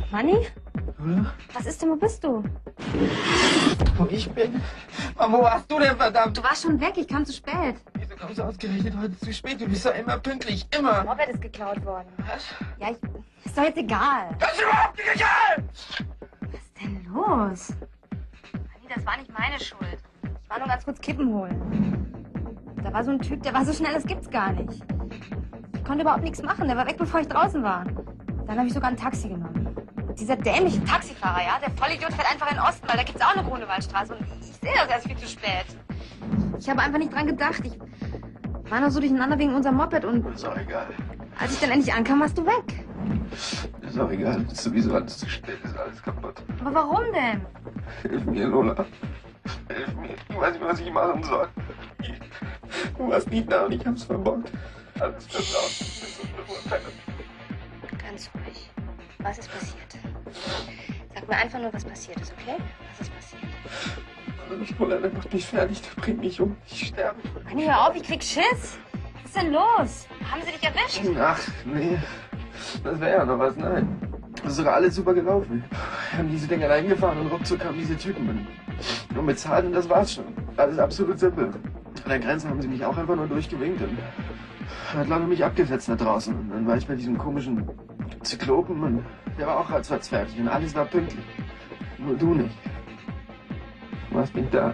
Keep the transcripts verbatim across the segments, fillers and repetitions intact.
Manni? Lola? Was ist denn, wo bist du? Wo ich bin? Mann, wo warst du denn, verdammt? Du warst schon weg, ich kam zu spät. Wieso kommst du ausgerechnet heute zu spät? Du bist doch immer pünktlich, immer. Moped ist geklaut worden. Was? Ja, ich, ist doch jetzt egal. Das ist überhaupt nicht egal! Was ist denn los? Manni, das war nicht meine Schuld. Ich war nur ganz kurz Kippen holen. Da war so ein Typ, der war so schnell, das gibt's gar nicht. Ich konnte überhaupt nichts machen, der war weg, bevor ich draußen war. Dann habe ich sogar ein Taxi genommen. Und dieser dämliche Taxifahrer, ja, der Vollidiot fährt einfach in den Osten, weil da gibt's auch eine Grunewaldstraße. Und ich sehe das erst viel zu spät. Ich habe einfach nicht dran gedacht. Ich war noch so durcheinander wegen unserem Moped und Ist auch egal. als ich dann endlich ankam, warst du weg. Ist auch egal. Ist sowieso alles zu spät. Ist alles kaputt. Aber warum denn? Hilf mir, Lola. Hilf mir. Ich weiß nicht, was ich machen soll. Ich, du warst nie da und ich hab's verbockt. Alles versaut. Ich bin so ein Beurteiler. Ganz ruhig. Was ist passiert? Sag mir einfach nur, was passiert ist, okay? Was ist passiert? Lola, der macht mich fertig. Der bringt mich um. Ich sterbe. Manni, hör auf, ich krieg Schiss. Was ist denn los? Haben sie dich erwischt? Ach, nee. Das wäre ja noch was. Nein. Das ist sogar alles super gelaufen. Wir haben diese Dinger reingefahren und ruckzuck kamen diese Typen. Und bezahlt und das war's schon. Alles absolut simpel. An der Grenze haben sie mich auch einfach nur durchgewinkt und hat lange mich abgesetzt da draußen. Und dann war ich bei diesem komischen Zyklopen und der war auch ratzfatz fertig und alles war pünktlich. Nur du nicht. Du warst nicht da.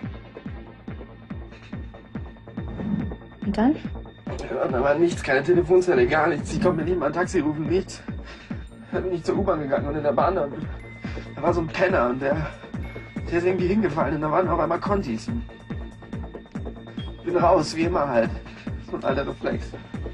Und dann? Ja, da war nichts, keine Telefonzelle, gar nichts. Ich konnte mir nicht mal ein Taxi rufen, nichts. Dann bin ich zur U-Bahn gegangen und in der Bahn, da, da war so ein Penner und der, der ist irgendwie hingefallen und da waren auf einmal Contis. Ich bin raus, wie immer halt. So ein alter Reflex.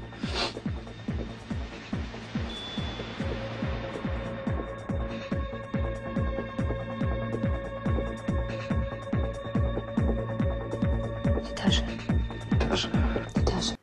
Die Tasche. Die Tasche. Die Tasche.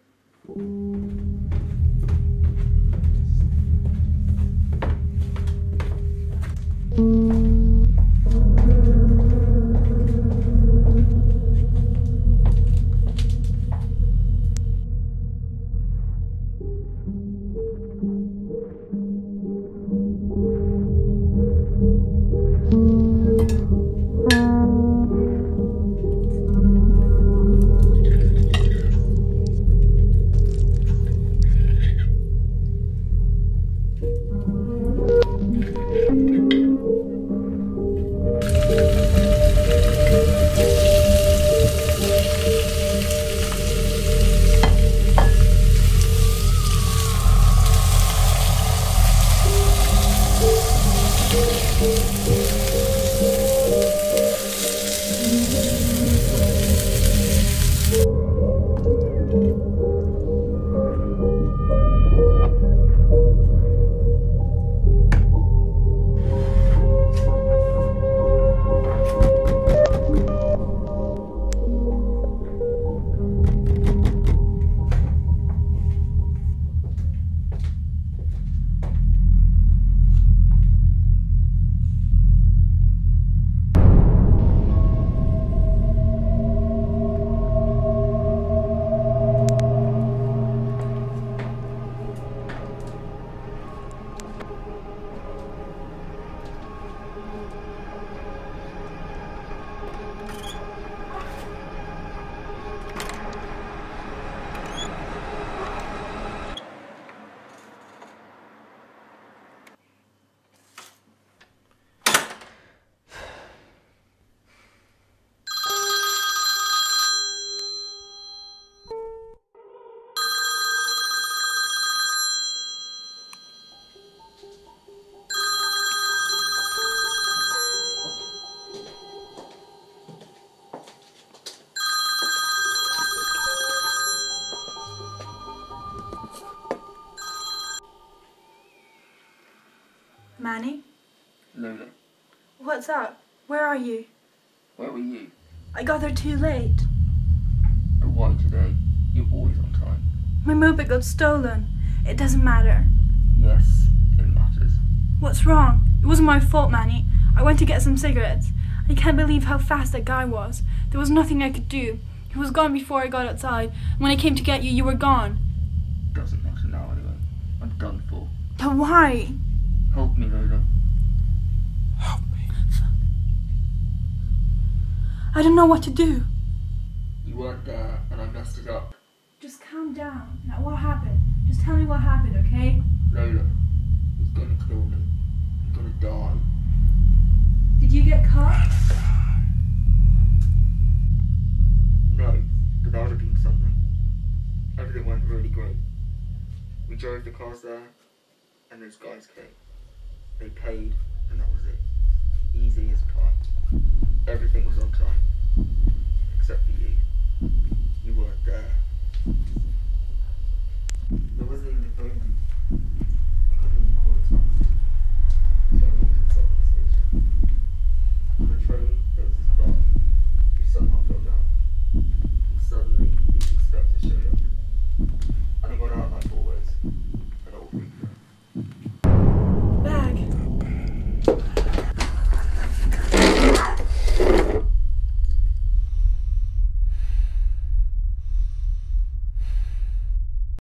Manny? Lola, What's up? Where are you? where were you? I got there too late. But why today? You're always on time. My moped got stolen. It doesn't matter. Yes, it matters. What's wrong? It wasn't my fault, Manny. I went to get some cigarettes. I can't believe how fast that guy was. There was nothing I could do. He was gone before I got outside. When I came to get you, you were gone. Doesn't matter now anyway. I'm done for. But why? Help me, Lola. I don't know what to do. You weren't there and I messed it up. Just calm down. Now what happened? Just tell me what happened, okay? Lola, he's gonna kill me. I'm gonna die. Did you get caught? No, but that would have been something. Everything went really great. We drove the cars there, and those guys came. They paid, and that was it. Easy as pie. Everything was on time. Except for you. You weren't there.